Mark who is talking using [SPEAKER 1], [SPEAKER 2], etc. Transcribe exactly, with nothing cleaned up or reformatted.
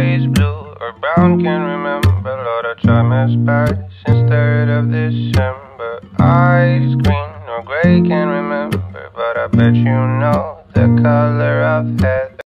[SPEAKER 1] eyes blue or brown, can't remember. Lord, I try my best since third of December. Eyes green or gray, can't remember, but I bet you know the color of heaven.